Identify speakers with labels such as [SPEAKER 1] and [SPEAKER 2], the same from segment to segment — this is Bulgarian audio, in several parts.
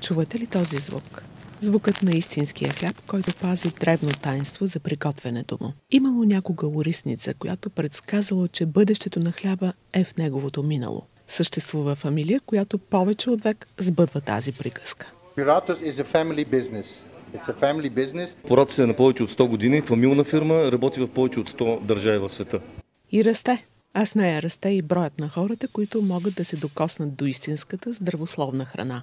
[SPEAKER 1] Чувате ли този звук? Звукът на истинския хляб, който пази дребно таинство за приготвянето му. Имало някога орисница, която предсказала, че бъдещето на хляба е в неговото минало. Съществува фамилия, която повече от век сбъдва тази приказка.
[SPEAKER 2] Пуратус е на повече от 100 години, фамилна фирма, работи в повече от 100 държави в света.
[SPEAKER 1] И расте. А с нея расте и броят на хората, които могат да се докоснат до истинската здравословна храна.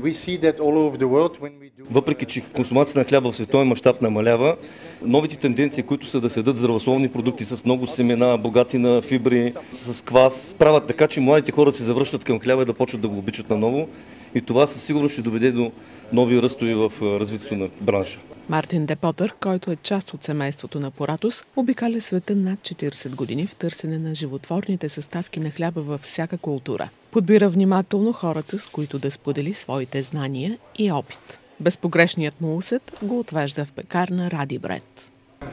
[SPEAKER 2] Въпреки че консумацията на хляба в световен мащаб намалява, новите тенденции, които са да се ядат здравословни продукти с много семена, богати на фибри, с квас, правят така, че младите хора да се завръщат към хляба и да почват да го обичат наново. И това със сигурност ще доведе до нови ръстове в развитието на бранша.
[SPEAKER 1] Мартин Депотър, който е част от семейството на Пуратус, обикаля света над 40 години в търсене на животворните съставки на хляба във всяка култура. Подбира внимателно хората, с които да сподели своите знания и опит. Безпогрешният му усет го отвежда в пекарна Ради Бред.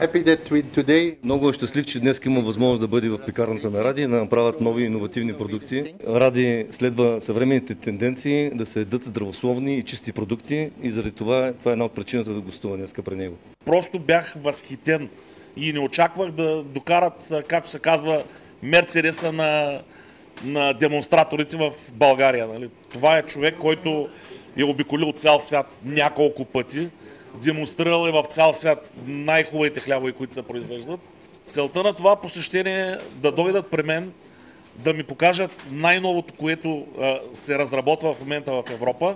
[SPEAKER 2] Много е щастлив, че днес има възможност да бъде в пекарната на Ради и да направят нови иновативни продукти. Ради следва съвременните тенденции да се ядат здравословни и чисти продукти и заради това е една от причината да гостува днес при него.
[SPEAKER 3] Просто бях възхитен и не очаквах да докарат, както се казва, Мерцедеса на демонстраторите в България. Нали? Това е човек, който е обиколил цял свят няколко пъти. Демонстрирал е в цял свят най-хубавите хлябове, които се произвеждат. Целта на това посещение е да дойдат при мен, да ми покажат най-новото, което се разработва в момента в Европа.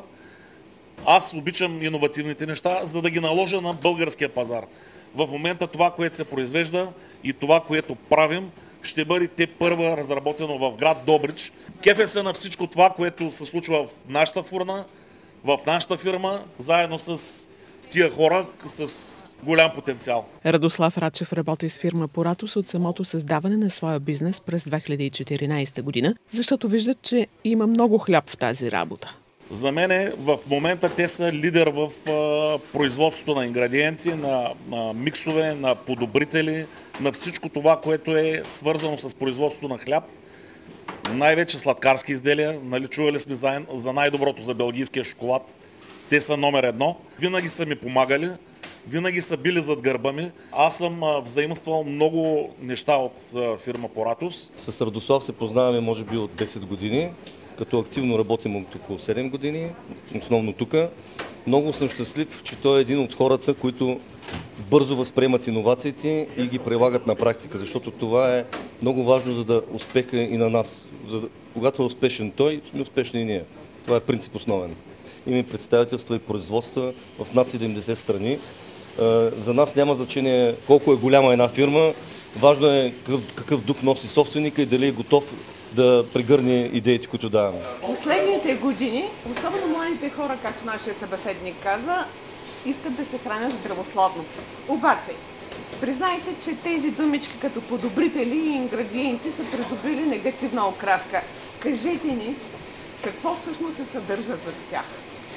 [SPEAKER 3] Аз обичам иновативните неща, за да ги наложа на българския пазар. В момента това, което се произвежда и това, което правим, ще бъде те първа разработено в град Добрич. Кефе се на всичко това, което се случва в нашата фурна, в нашата фирма, заедно с тия хора с голям потенциал.
[SPEAKER 1] Радослав Рачев работи с фирма Пуратус от самото създаване на своя бизнес през 2014 година, защото виждат, че има много хляб в тази работа.
[SPEAKER 3] За мен в момента те са лидер в производството на ингредиенти, на миксове, на подобрители, на всичко това, което е свързано с производството на хляб. Най-вече сладкарски изделия. Нали, чували сме за най-доброто за белгийския шоколад. Те са номер едно. Винаги са ми помагали, винаги са били зад гърба ми. Аз съм взаимствал много неща от фирма Пуратус.
[SPEAKER 2] С Радослав се познаваме може би от 10 години, като активно работим от около 7 години, основно тук. Много съм щастлив, че той е един от хората, които бързо възприемат иновациите и ги прилагат на практика, защото това е много важно, за да успеха и на нас. Когато е успешен той, сме успешни и ние. Това е принцип основен. Има представителства и производства в над 70 страни. За нас няма значение колко е голяма една фирма. Важно е какъв дух носи собственика и дали е готов да прегърне идеите, които даваме.
[SPEAKER 4] Последните години, особено младите хора, както нашия събеседник каза, искат да се хранят здравословно. Обаче, признайте, че тези думички като подобрители и ингредиенти са придобили негативна окраска. Кажете ни, какво всъщност се съдържа за тях?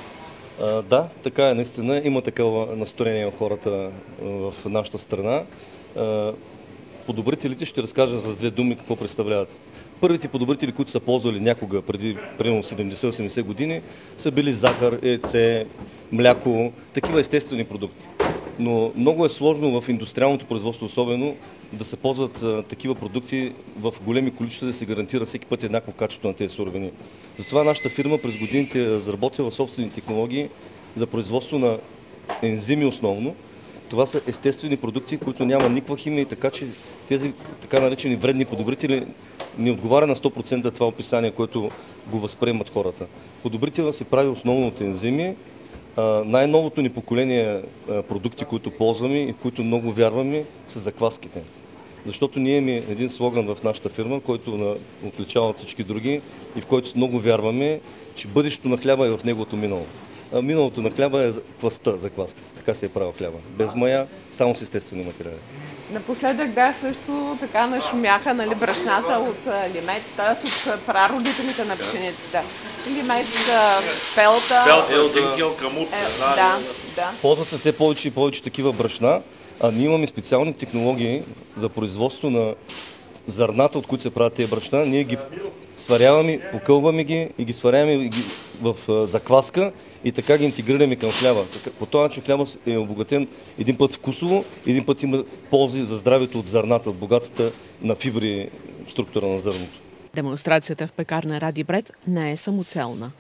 [SPEAKER 2] Да, така е наистина. Има такова настроение в хората в нашата страна. Подобрителите ще разкажа с две думи какво представляват. Първите подобрители, които са ползвали някога преди примерно 70-80 години, са били захар, яйце, мляко, такива естествени продукти. Но много е сложно в индустриалното производство особено да се ползват такива продукти в големи количества, да се гарантира всеки път еднакво качество на тези суровини. Затова нашата фирма през годините е разработила собствени технологии за производство на ензими основно. Това са естествени продукти, които няма никаква химия, така че тези така наречени вредни подобрители не отговаря на 100% това описание, което го възприемат хората. Подобрителът се прави основно от ензими. Най-новото ни поколение продукти, които ползваме и в които много вярваме, са закваските. Защото ние имаме един слоган в нашата фирма, който отличава от всички други и в който много вярваме, че бъдещето на хляба е в неговото минало. Миналото на хляба е кваста, закваската. Така се е правил хляба. Без мая, само с естествени материали.
[SPEAKER 4] Напоследък, да, също така нашумяха, нали, брашната от лимец, т.е. от прародителите на пшеницата. Лимец, пелта.
[SPEAKER 3] Елдинкел, камут.
[SPEAKER 4] Да.
[SPEAKER 2] Ползват се все повече и повече такива брашна, а ние имаме специални технологии за производство на зърната, от които се правят тези брашна. Ние ги сваряваме, покълваме ги и ги сваряваме в закваска и така ги интегрираме към хляба. По този начин хляба е обогатен един път вкусово, един път има ползи за здравето от зърната, от богатата на фибри структура на зърното.
[SPEAKER 1] Демонстрацията в пекарна Ради Бред не е самоцелна.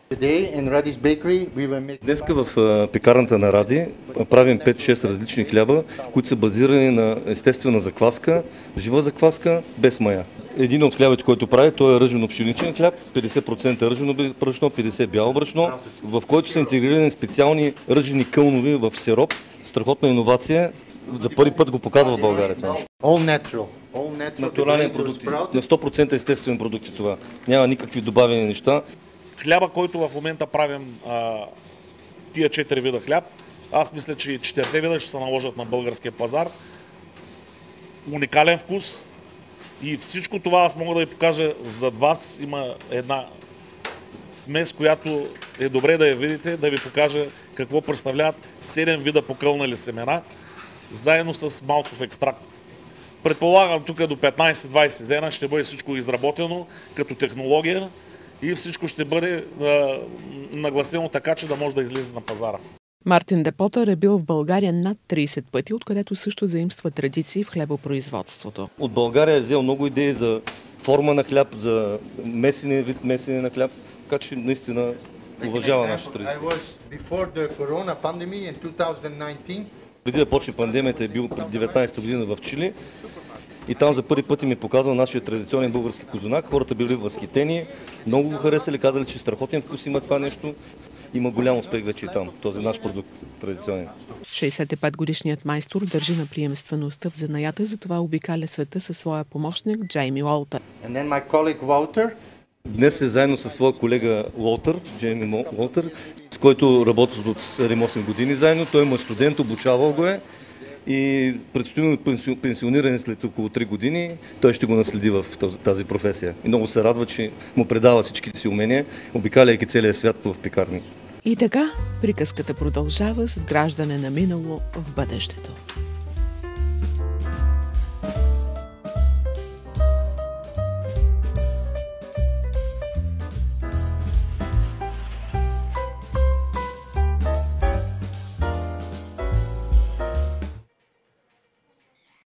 [SPEAKER 2] Днеска в пекарната на Ради правим 5-6 различни хляба, които са базирани на естествена закваска, жива закваска, без мая. Един от хлябите, който прави, той е ръжено-пшеничен хляб, 50% ръжено брашно, 50% бяло брашно, в който са интегрирани специални ръжени кълнове в сироп. Страхотна иновация. За първи път го показва в България. Натурални продукти, на 100% естествени продукти това. Няма никакви добавени неща.
[SPEAKER 3] Хляба, който в момента правим, тия 4 вида хляб, аз мисля, че 4 вида ще се наложат на българския пазар. Уникален вкус и всичко това аз мога да ви покажа зад вас. Има една смес, която е добре да я видите, да ви покажа какво представляват 7 вида покълнали семена, заедно с малцов екстракт. Предполагам, тук до 15-20 дена ще бъде всичко изработено като технология и всичко ще бъде нагласено така, че да може да излезе на пазара.
[SPEAKER 1] Мартин Депотър е бил в България над 30 пъти, откъдето също заимства традиции в хлебопроизводството.
[SPEAKER 2] От България е взел много идеи за форма на хляб, за вид месене на хляб, така че наистина уважава нашата традиция. Преди да почне пандемията е бил пред 19-та година в Чили и там за първи път ми показва нашия традиционен български козунак. Хората били възхитени, много го харесали, казали, че страхотен вкус има това нещо. Има голям успех вече и там, този наш продукт традиционен.
[SPEAKER 1] 65-годишният майстор държи на приемствеността в занаята, затова обикаля света със своя помощник Джейми Уолтър.
[SPEAKER 2] Днес е заедно със своя колега Уолтър, Джейми Уолтър, с който работят от 7-8 години заедно. Той му е студент, обучавал го е и предстои му пенсиониране след около 3 години. Той ще го наследи в тази професия. И много се радва, че му предава всичките си умения, обикаляйки целия свят в пекарни.
[SPEAKER 1] И така, приказката продължава с вграждане на минало в бъдещето.